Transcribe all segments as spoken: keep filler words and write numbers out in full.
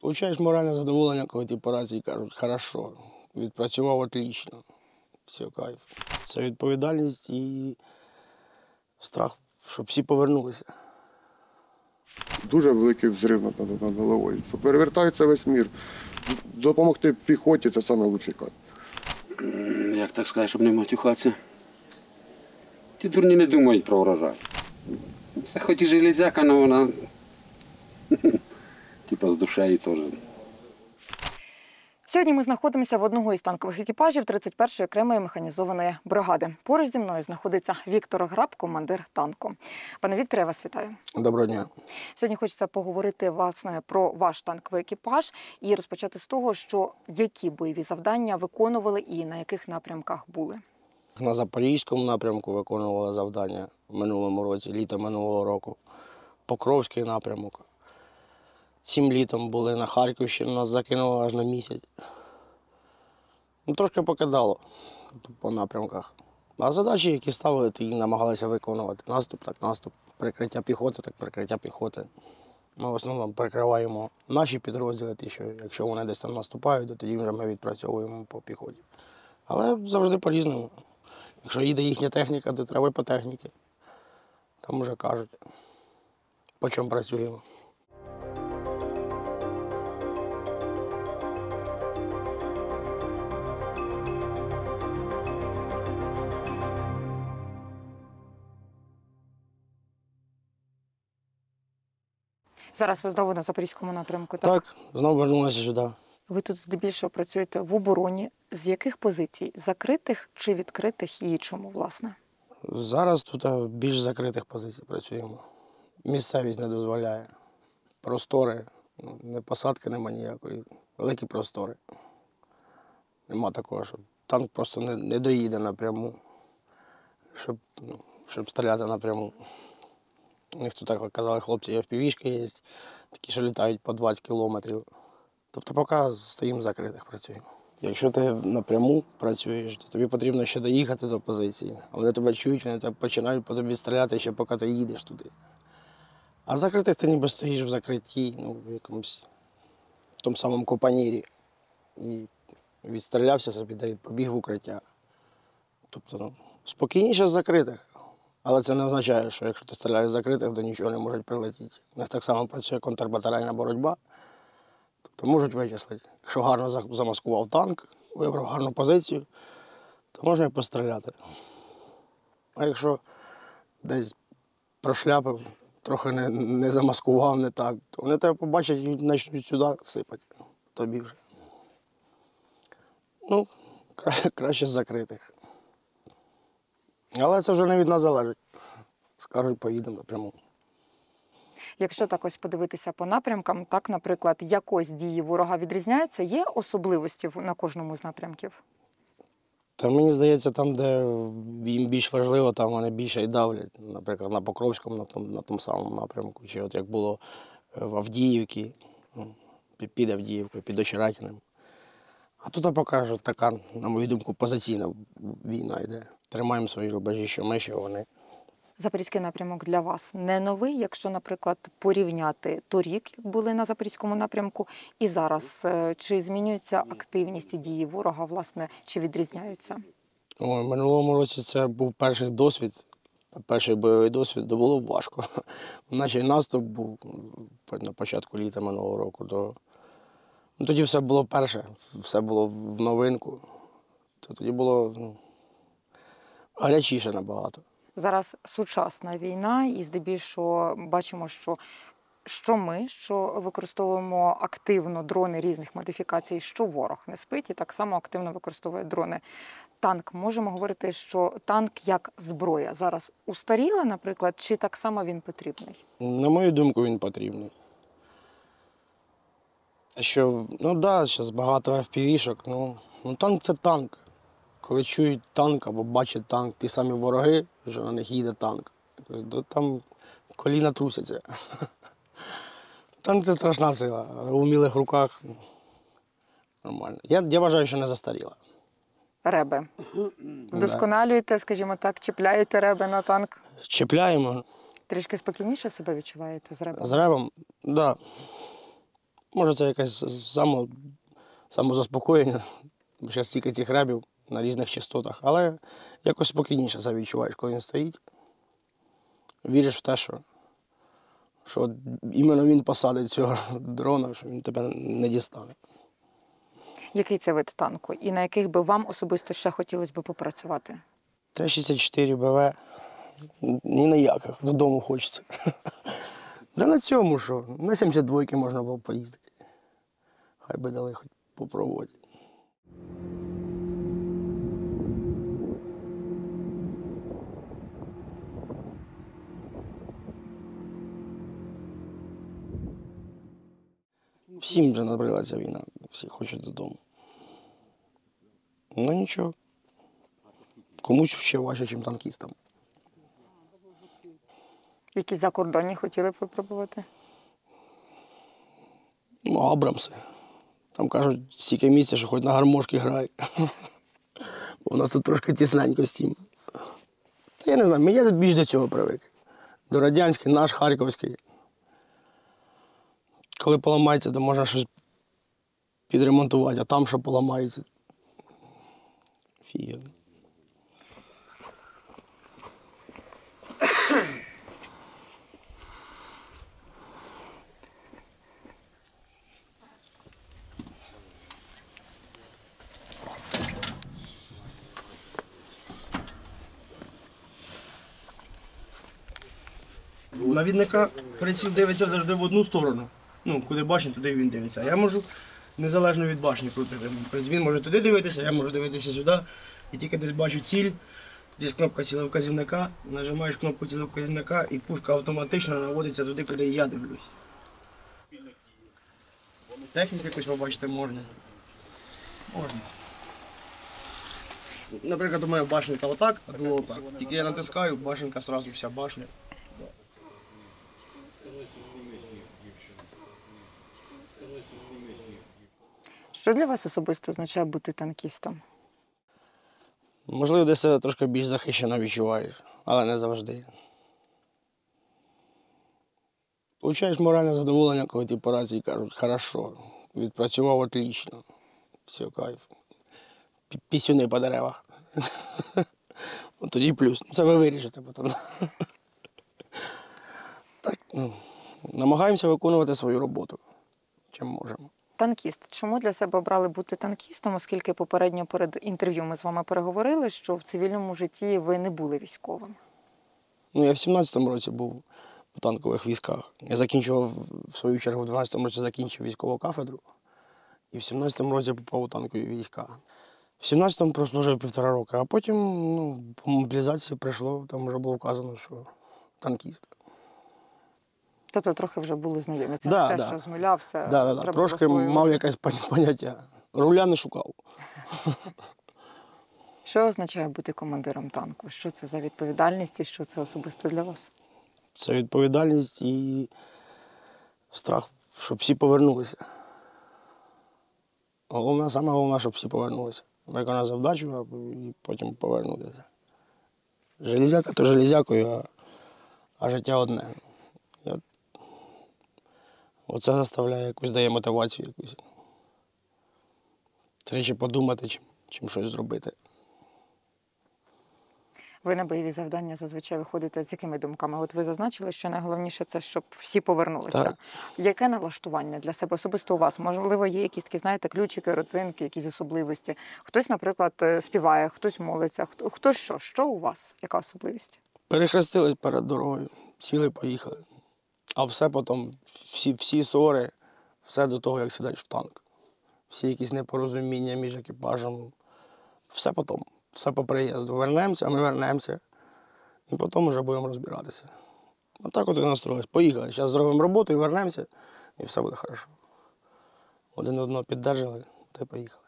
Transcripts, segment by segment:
Получаєш моральне задоволення, коли ті по рації кажуть, хорошо, відпрацював отлично, все, кайф. Це відповідальність і страх, щоб всі повернулися. Дуже великий взрив над, над головою, що перевертається весь мір. Допомогти піхоті – це найкращий кайф. Як так сказати, щоб не матюхатися? Ті дурні не думають про врожай. Це хоч і железяка, але вона типу з душею теж. Сьогодні ми знаходимося в одного із танкових екіпажів тридцять першої окремої механізованої бригади. Поруч зі мною знаходиться Віктор Граб, командир танку. Пане Вікторе, я вас вітаю. Доброго дня. Сьогодні хочеться поговорити, власне, про ваш танковий екіпаж і розпочати з того, що які бойові завдання виконували і на яких напрямках були. На Запорізькому напрямку виконували завдання в минулому році, літо минулого року. Покровський напрямок. Цим літом були на Харківщині, нас закинуло аж на місяць. Ну, трошки покидало по напрямках. А задачі, які ставили, то їх намагалися виконувати. Наступ, так наступ, прикриття піхоти, так прикриття піхоти. Ми в основному прикриваємо наші підрозділи, ті, що якщо вони десь там наступають, то тоді вже ми відпрацьовуємо по піхоті. Але завжди по-різному. Якщо їде їхня техніка, то треба по техніці. Там вже кажуть, по чому працюємо. Зараз ви знову на Запорізькому напрямку, так? Так, знову вернулися сюди. Ви тут здебільшого працюєте в обороні. З яких позицій? Закритих чи відкритих і чому, власне? Зараз тут більш закритих позицій працюємо. Місцевість не дозволяє. Простори, не посадки нема ніякої. Великі простори. Нема такого, що танк просто не, не доїде напряму, щоб, ну, щоб стріляти напряму. У них тут, як казали хлопці, є еф пі ві-шки є, такі, що літають по двадцять кілометрів. Тобто поки стоїмо закритих, працюємо. Якщо ти напряму працюєш, то тобі потрібно ще доїхати до позиції. Вони тебе чують, вони тебе починають по тобі стріляти ще поки ти їдеш туди. А закритих ти ніби стоїш в закритті, ну, в якомусь в тому самому копанірі. І відстрілявся собі, да і побіг в укриття. Тобто, ну, спокійніше з закритих. Але це не означає, що якщо ти стріляєш з закритих, то нічого не може прилетіти. У них так само працює контрбатарейна боротьба. Тобто можуть вичислити. Якщо гарно замаскував танк, вибрав гарну позицію, то можна і постріляти. А якщо десь прошляпив, трохи не, не замаскував, не так, то вони тебе побачать і почнуть сюди сипати. Тобі вже. Ну, кра- краще з закритих. Але це вже не від нас залежить. Скажуть, поїдемо напряму. Якщо так ось подивитися по напрямкам, так, наприклад, якось дії ворога відрізняються, є особливості на кожному з напрямків? Та мені здається, там, де їм більш важливо, там вони більше і давлять. Наприклад, на Покровському, на тому, на тому самому напрямку. Чи от як було в Авдіївці, ну, під Авдіївкою, під Очеретиним. А тут покажуть така, на мою думку, позиційна війна йде. Тримаємо свої рубежі, що ми, що вони. Запорізький напрямок для вас не новий, якщо, наприклад, порівняти торік, як були на Запорізькому напрямку, і зараз. Чи змінюється активність і дії ворога, власне, чи відрізняються? О, в минулому році це був перший досвід, перший бойовий досвід, де було важко. Наче наступ був на початку літа минулого року. То... Ну, тоді все було перше, все було в новинку. То тоді було, ну, гарячіше набагато. Зараз сучасна війна і здебільшого бачимо, що, що ми, що використовуємо активно дрони різних модифікацій, що ворог не спить і так само активно використовує дрони. Танк, можемо говорити, що танк як зброя зараз устаріла, наприклад, чи так само він потрібний? На мою думку, він потрібний. Що, ну так, да, зараз багато еф пі ві-шок, ну, ну танк – це танк. Коли чують танк або бачать танк, ті самі вороги, що на них їде танк, то там коліна трусяться. Танк – це страшна сила, в умілих руках нормально. Я, я вважаю, що не застаріла. Реби. Вдосконалюєте, скажімо так, чіпляєте реби на танк? Чіпляємо. Трішки спокійніше себе відчуваєте з ребом? З ребом, так. Да. Може, це якесь само, самозаспокоєння, бо зараз стільки цих ребів на різних частотах, але якось спокійніше це відчуваєш, коли він стоїть. Віриш в те, що, що іменно він посадить цього дрона, що він тебе не дістане. Який це вид танку? І на яких би вам особисто ще хотілося б попрацювати? Т шістдесят чотири Б В ні на яких, додому хочеться. Да на цьому що, на сімдесят двойки можна було поїздити. Хай би дали хоч попробувати. Всім вже набрила ця війна, всі хочуть додому. Ну нічого. Комусь ще важче, ніж танкістам. Які закордонні хотіли б випробувати? Ну, Абрамси. Там кажуть, стільки місця, що хоч на гармошки грай. Бо у нас тут трошки тісненько з тим. Та я не знаю, я більш до цього привик. До радянський, наш, харківський. Коли поламається, то можна щось підремонтувати, а там що поламається. Фігня. Навідника приціл дивиться завжди в одну сторону. Ну, куди башня, туди він дивиться. А я можу незалежно від башні крутити. Тобто він може туди дивитися, я можу дивитися сюди. І тільки десь бачу ціль, десь кнопка цілевказівника, нажимаєш кнопку цілевказівника і пушка автоматично наводиться туди, куди я дивлюсь. Техніку якусь побачити можна. Можна. Наприклад, у мене башенка отак, а друга отак. Тільки я натискаю, башенка одразу вся башня. Що для вас особисто означає бути танкістом? Можливо, десь себе трошки більш захищено відчуваєш, але не завжди. Получаєш моральне задоволення, коли ті по рації кажуть, хорошо, відпрацював отлично, все, кайф. Пі- Пісюни по деревах. От тоді плюс. Це ви виріжете потім. Так, ну, намагаємося виконувати свою роботу, чим можемо. Танкіст. Чому для себе обрали бути танкістом, оскільки попередньо перед інтерв'ю ми з вами переговорили, що в цивільному житті ви не були військовим? Ну, я в сімнадцятому році був у танкових військах. Я закінчував, в свою чергу, в дванадцятому році закінчив військову кафедру. І в сімнадцятому році попав у танкові війська. В сімнадцятому прослужив півтора року, а потім ну, по мобілізації прийшло, там вже було вказано, що танкіст. Тобто трохи вже були знайомі. Це Да, не те, да. що з нуля все. Да, да, да. треба Трошки засвоювати. мав якесь пон- поняття. Руля не шукав. Що означає бути командиром танку? Що це за відповідальність і що це особисто для вас? Це відповідальність і страх, щоб всі повернулися. Головне, саме головне, щоб всі повернулися. Виконати завдачу, а і потім повернутися. Железяка то железякою, а, а життя одне. Я... Оце заставляє якусь, дає мотивацію якусь. Тричі подумати, чим, чим щось зробити. Ви на бойові завдання зазвичай виходите з якими думками? От ви зазначили, що найголовніше це, щоб всі повернулися. Так. Яке налаштування для себе особисто у вас? Можливо, є якісь такі, знаєте, ключики, родзинки, якісь особливості? Хтось, наприклад, співає, хтось молиться, хто, хто що? Що у вас? Яка особливість? Перехрестились перед дорогою, сіли, поїхали. А все потім, всі, всі ссори, все до того, як сідаєш в танк. Всі якісь непорозуміння між екіпажем, все потім. Все по приїзду. Вернемося, ми вернемося. І потім вже будемо розбиратися. Отак от і настроїлись. Поїхали. Зараз зробимо роботу і вернемося, і все буде добре. Один одного піддержали, та й поїхали.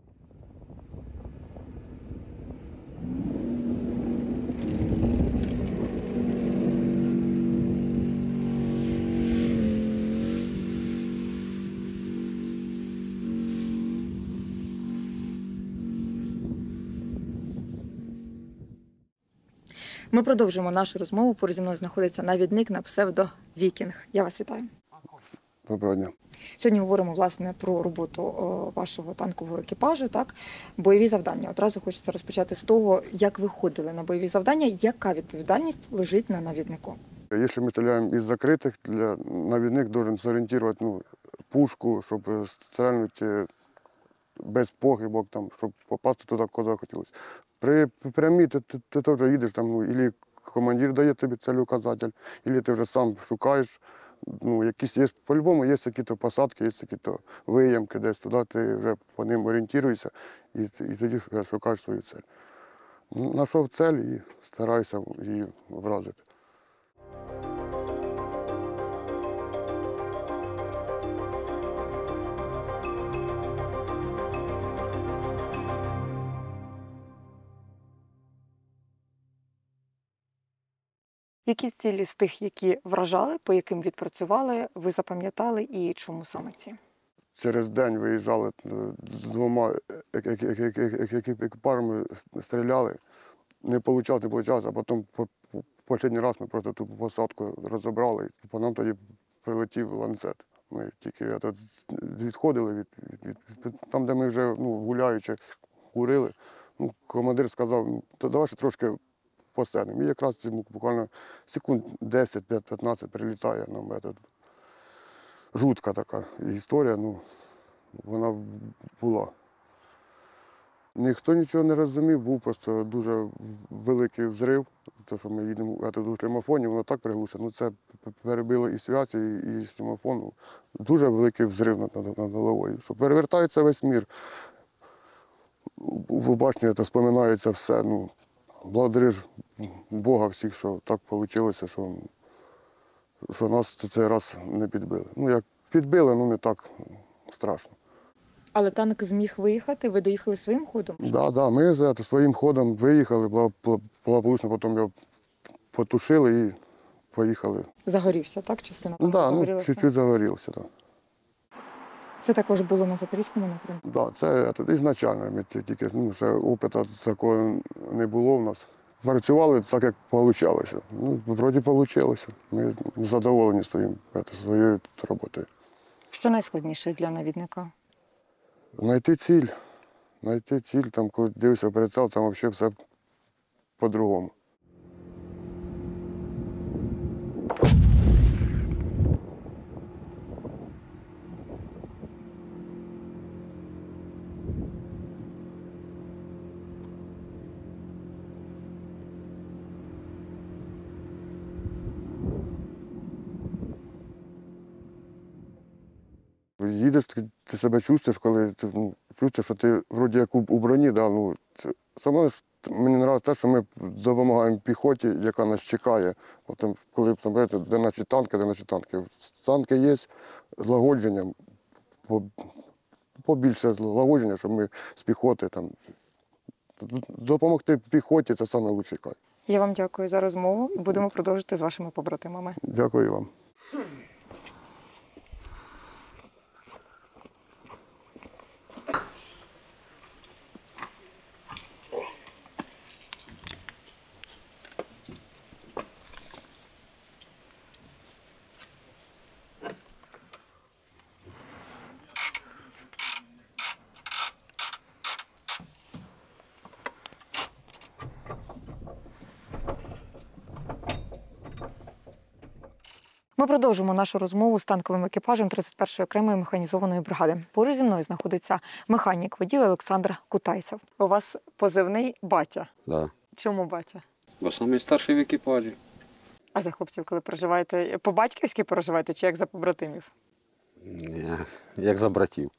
Ми продовжимо нашу розмову. Поруч зі мною знаходиться навідник на псевдо Вікінг. Я вас вітаю. Доброго дня. Сьогодні говоримо власне про роботу о, вашого танкового екіпажу, так бойові завдання. Одразу хочеться розпочати з того, як ви ходили на бойові завдання, яка відповідальність лежить на навіднику. Якщо ми стріляємо із закритих, для навідник має зорієнтувати ну, пушку, щоб стрельнути без похибок, там, щоб попасти туди, куди хотілося. При прямій ти, ти, ти теж їдеш, там, ну, ілі командир дає тобі целеуказатель, або ти вже сам шукаєш. Ну, якісь є, по-любому є якісь посадки, є якісь виямки десь туди, ти вже по ним орієнтуєшся і, і тоді вже шукаєш свою цель. Знайшов цель і стараюся її вразити. Які цілі з тих, які вражали, по яким відпрацювали, ви запам'ятали і чому саме ці? Через день виїжджали двома екіпажами, стріляли. Не вийшло, не вийшло, а потім останній раз ми просто ту посадку розібрали. По нам тоді прилетів ланцет. Ми тільки тут відходили від, від, від там, де ми вже ну, гуляючи, курили. Ну, командир сказав, ну, давай ще трошки посадимо. І якраз буквально секунд десять-п'ятнадцять прилітає нам. Этот. Жутка така історія, ну, вона була. Ніхто нічого не розумів, був просто дуже великий взрив. Те, що ми їдемо в телефоні, воно так приглушено. Ну, це перебило і зв'язь, і, і телефон. Дуже великий взрив над, над, над головою. Що перевертається весь мір. В башні це споминається все. Ну, благодариш Бога всіх, що так вийшло, що, що нас цей раз не підбили. Ну, як підбили, ну не так страшно. Але танк зміг виїхати, ви доїхали своїм ходом? Так, да, да, ми за своїм ходом виїхали, благополучно потім його потушили і поїхали. Загорівся, так? Частина Так, танку да, ну, загорілася? чуть-чуть загорівся. Так, Це також було на Запорізькому напрямку? да, це це ізначально. Ми тільки ну, ще опиту такого не було в нас. Працювали так, як вийшло. Ну, вроді вийшло. Ми задоволені своїм, своєю роботою. Що найскладніше для навідника? Знайти ціль. Знайти ціль, там, коли дивишся в прицел, там взагалі все по-другому. Їдеш, ти себе чувствуєш, коли ти ну, чувствуєш, що ти вроді як у, у броні. Да, ну, це, саме ж мені подобається те, що ми допомагаємо піхоті, яка нас чекає. От, там, коли там, бачите, де наші танки, де наші танки. Танки є злагодження, побільше злагодження, щоб ми з піхоти там, допомогти піхоті це найкращий кайф. Я вам дякую за розмову. Будемо продовжити з вашими побратимами. Дякую вам. Ми продовжимо нашу розмову з танковим екіпажем тридцять першої окремої механізованої бригади. Поруч зі мною знаходиться механік, водій Олександр Кутайцев. У вас позивний «Батя». Да. Чому «Батя»? Бо самий старший в екіпажі. А за хлопців, коли переживаєте, по-батьківськи переживаєте чи як за побратимів? Ні, як за братів.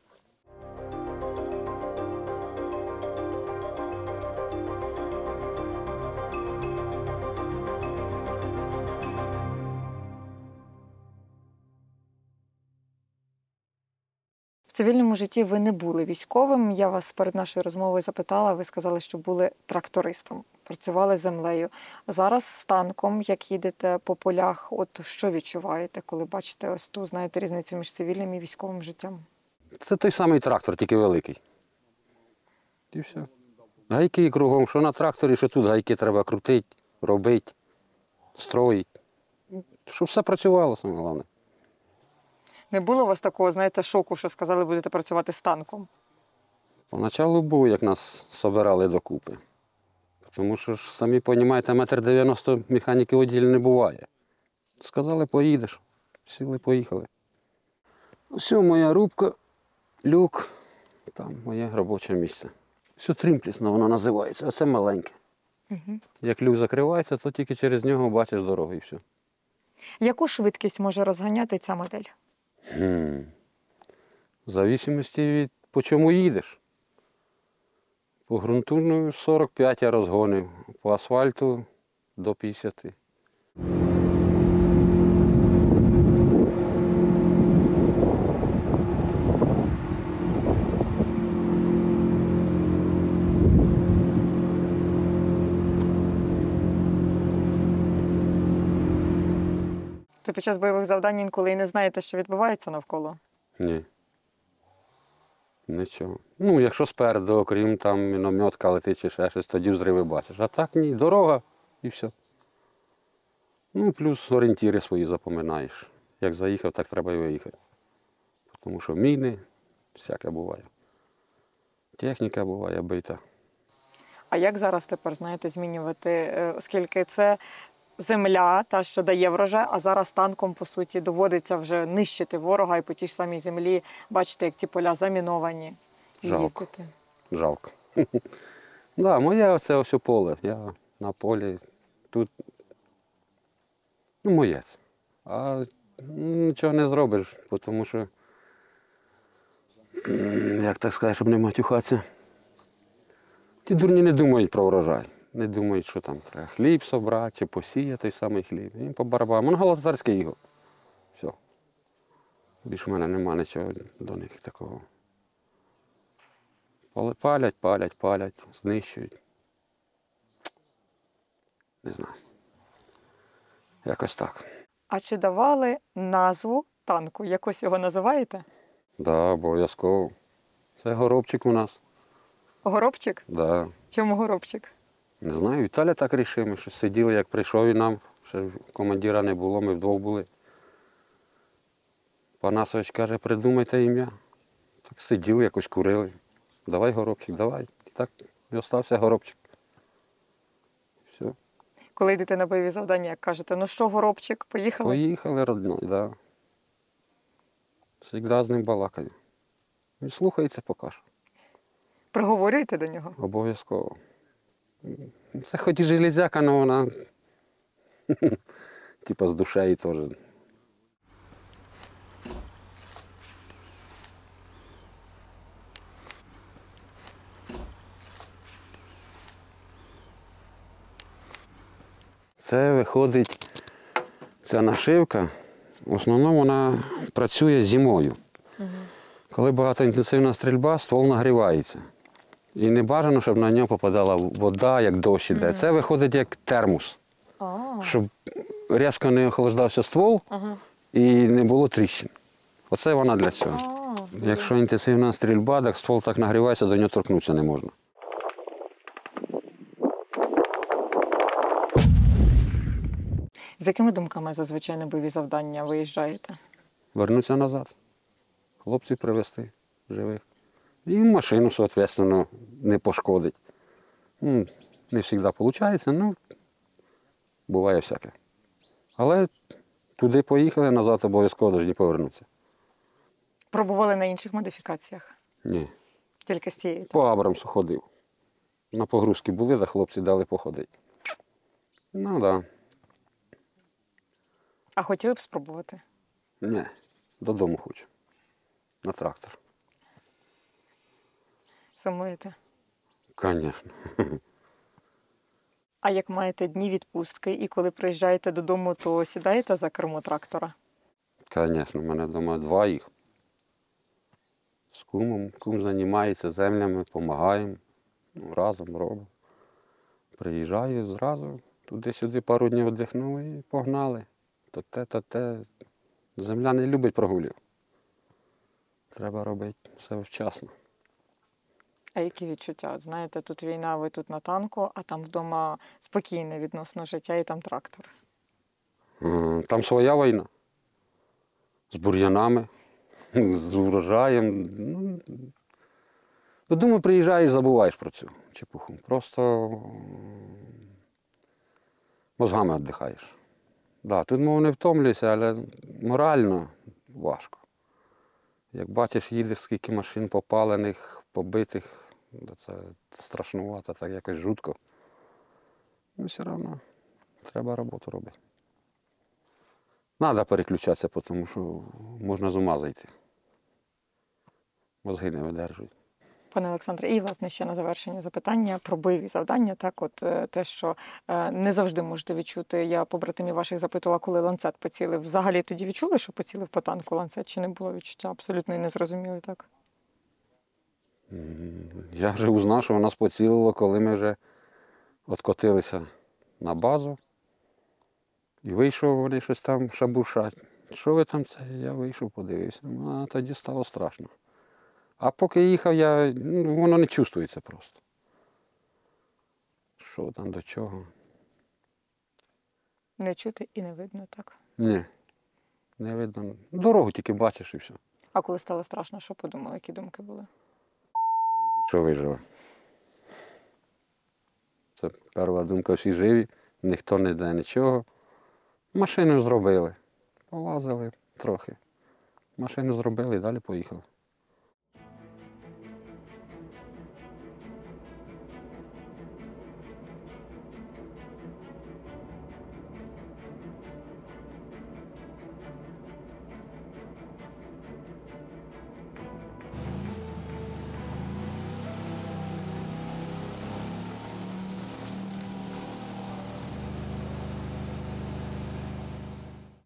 В цивільному житті ви не були військовим. Я вас перед нашою розмовою запитала, ви сказали, що були трактористом, працювали з землею. Зараз з танком, як їдете по полях, от що відчуваєте, коли бачите ось ту, знаєте, різницю між цивільним і військовим життям? Це той самий трактор, тільки великий. І все. Гайки кругом, що на тракторі, що тут гайки треба крутити, робити, строїти. Щоб все працювало, саме головне. Не було у вас такого, знаєте, шоку, що сказали, будете працювати з танком? Поначалу був, як нас собирали докупи. Тому що ж, самі розумієте, метр дев'яносто механіки водія не буває. Сказали, поїдеш. Сіли, поїхали. Ось моя рубка, люк, там моє робоче місце. Все тримплісно воно називається, оце маленьке. Угу. Як люк закривається, то тільки через нього бачиш дорогу і все. Яку швидкість може розганяти ця модель? Хм. В зависимості від по чому їдеш. По ґрунту ну, сорок п'ять я розгонив, по асфальту до п'ятдесят. То під час бойових завдань інколи і не знаєте, що відбувається навколо? Ні. Нічого. Ну, якщо спереду, окрім там мінометка летить чи ще щось, тоді взриви бачиш. А так ні, дорога і все. Ну, плюс орієнтири свої запоминаєш. Як заїхав, так треба і виїхати. Тому що міни, всяке буває. Техніка буває бита. А як зараз тепер, знаєте, змінювати, е, оскільки це земля, та, що дає врожай, а зараз танком, по суті, доводиться вже нищити ворога і по тій ж самій землі бачите, як ті поля заміновані. І Жалко. їздити. Жалко. Да, моє оце ось поле. Я на полі. Тут ну, моє це. А ну, нічого не зробиш, тому що, м, як так сказати, щоб не матюхатися. Ті дурні не думають про врожай. Не думають, що там треба хліб собрати, чи посіяти той самий хліб. Їм по барабану. Монголо-татарський його. Все. Більше в мене немає нічого до них такого. Палять, палять, палять, знищують. Не знаю. Якось так. А чи давали назву танку? Якось його називаєте? Так, да, обов'язково. Це горобчик у нас. Горобчик? Да. Чому горобчик? Не знаю, Віталя так рішив. Ми щось сиділи, як прийшов він нам. Ще командира не було, ми вдвох були. Панасович каже, придумайте ім'я. Так сиділи, якось курили. Давай горобчик, давай. І так і остався горобчик. Все. Коли йдете на бойові завдання, як кажете, ну що, горобчик, поїхали? Поїхали родной, так. Да. Всегда з ним балакаю. Він слухається поки що. Приговорюєте до нього? Обов'язково. Це хоч і железяка, але вона типа з душею теж. Це виходить, ця нашивка, в основному вона працює зимою. Угу. Коли багатоінтенсивна стрільба, ствол нагрівається. І не бажано, щоб на нього попадала вода, як дощ іде. Мгм. Це виходить як термос, А, щоб різко не охолоджався ствол ага. і не було тріщин. Оце вона для цього. А, Якщо інтенсивна стрільба, так ствол так нагрівається, до нього торкнутися не можна. З якими думками зазвичай на бойові завдання виїжджаєте? Вернуться назад. Хлопців привезти живих. І машину, соответственно, не пошкодить. Ну, не завжди виходить, ну, буває всяке. Але туди поїхали, назад обов'язково повинні повернутися. Пробували на інших модифікаціях? Ні. Тільки з цією? По Абрамсу ходив. На погрузки були, де хлопці дали походити. Ну, так. Да. А хотіли б спробувати? Ні, додому хочу. На трактор. Сумуєте? Звісно. А як маєте дні відпустки і коли приїжджаєте додому, то сідаєте за кермо трактора? Звісно, в мене вдома два їх. З кумом. Кум займається землями, допомагаємо. Ну, разом робимо. Приїжджаю зразу, туди-сюди пару днів віддихнув і погнали. То те, то те. Земля не любить прогулів. Треба робити все вчасно. А які відчуття? От знаєте, тут війна, ви тут на танку, а там вдома спокійне відносно життя і там трактор. Е, Там своя війна. З бур'янами. з урожаєм. Ну, ну, думаю, приїжджаєш, забуваєш про цю чепуху. Просто м, мозгами віддихаєш. Да, тут, мов, не втомлюєшся, але морально важко. Як бачиш, їдеш, скільки машин попалених, побитих, да це страшнувато, так якось жутко. Ну, все одно треба роботу робити. Треба переключатися, тому що можна з ума зайти. Мозги не видержують. Пане Олександре, і власне ще на завершення запитання про бойові завдання. Так, от е, те, що е, не завжди можете відчути. Я побратимів ваших запитувала, коли ланцет поцілив. Взагалі тоді відчули, що поцілив по танку ланцет, чи не було відчуття? Абсолютно і не зрозуміли, так? М, Я вже узнав, що нас поцілило, коли ми вже откотилися на базу. І вийшов, вони щось там шабушать. Що ви там це? Я вийшов, подивився. Ну, а тоді стало страшно. А поки їхав, я, ну, воно не чувствується просто. Що там, до чого? Не чути і не видно, так. Ні, не видно. Дорогу тільки бачиш і все. А коли стало страшно, що подумали, які думки були? Що виживе. Це перша думка, всі живі, ніхто не йде нічого. Машину зробили. Полазили трохи. Машину зробили і далі поїхали.